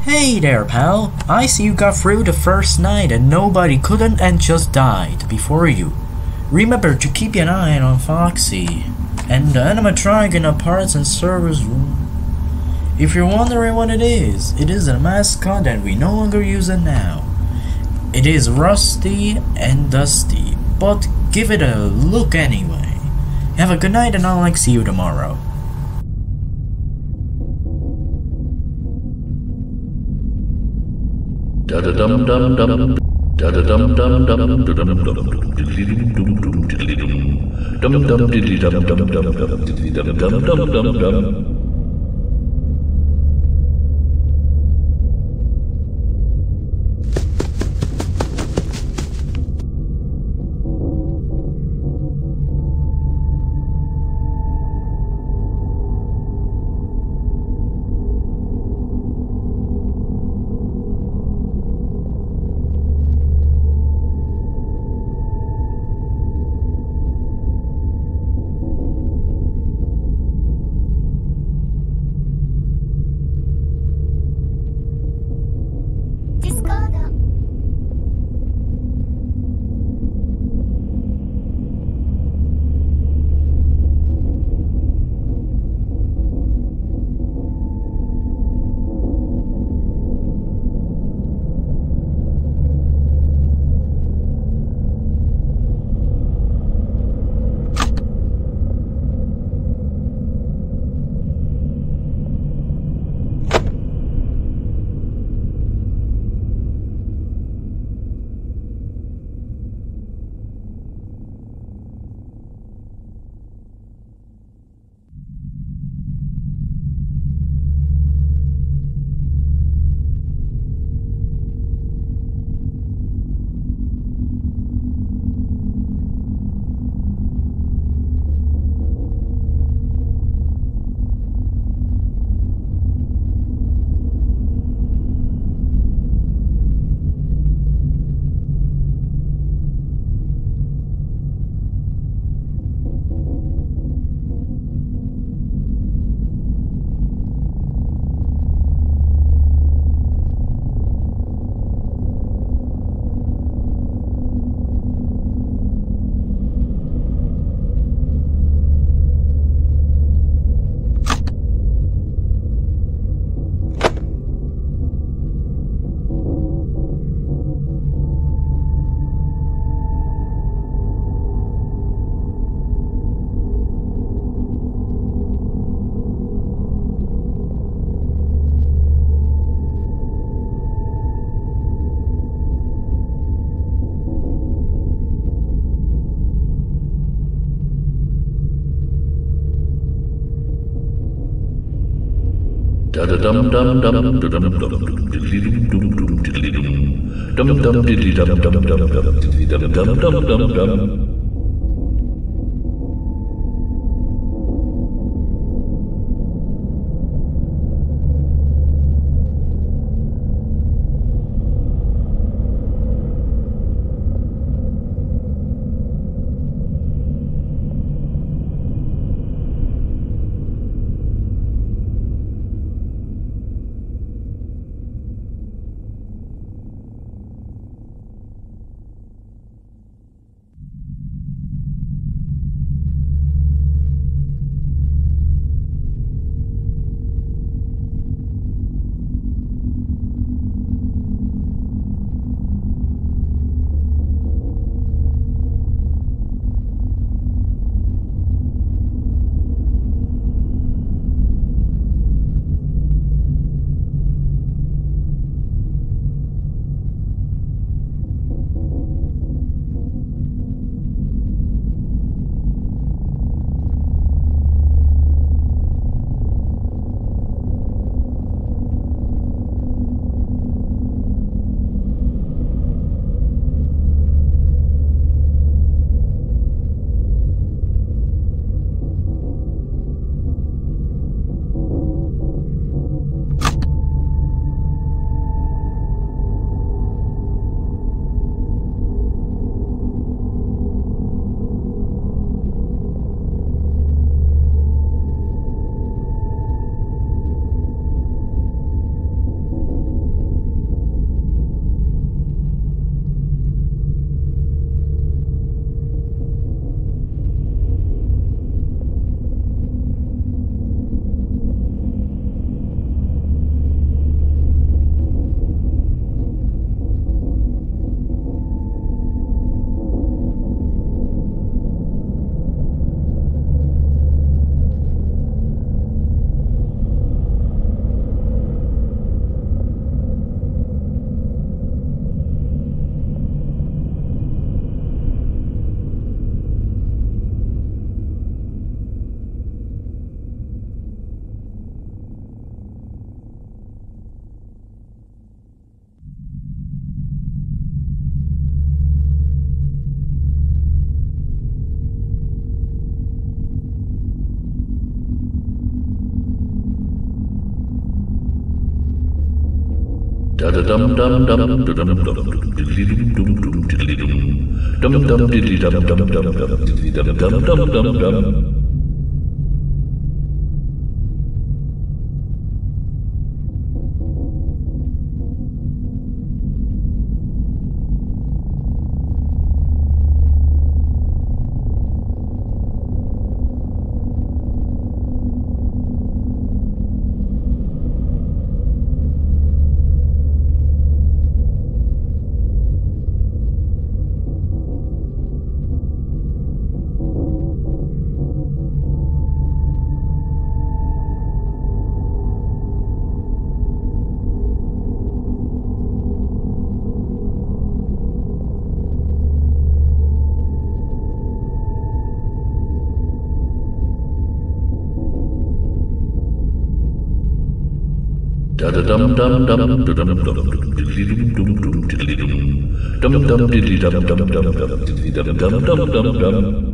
Hey there, pal. I see you got through the first night and nobody couldn't and just died before you. Remember to keep an eye on Foxy and the animatronic in the parts and servers room. If you're wondering what it is a mascot that we no longer use it now. It is rusty and dusty, but give it a look anyway. Have a good night and I'll see you tomorrow. Da da dum dum dum da da dum dum dum dum dum dum diddly dum dum diddly dum dum diddly dum dum dum dum diddly dum dum dum dum dum. Da da dum dum dum dum dum diddly dum dum diddly dum dum diddly dum dum dum dum diddly dum dum dum dum dum. Da da dum dum dum dum dum diddly dum dum dum diddly dum dum diddly dum dum dum dum diddly dum dum dum dum dum. Da da dum dum dum dum dum diddly dum dum dum diddly dum dum diddly dum dum dum dum diddly dum dum dum dum dum.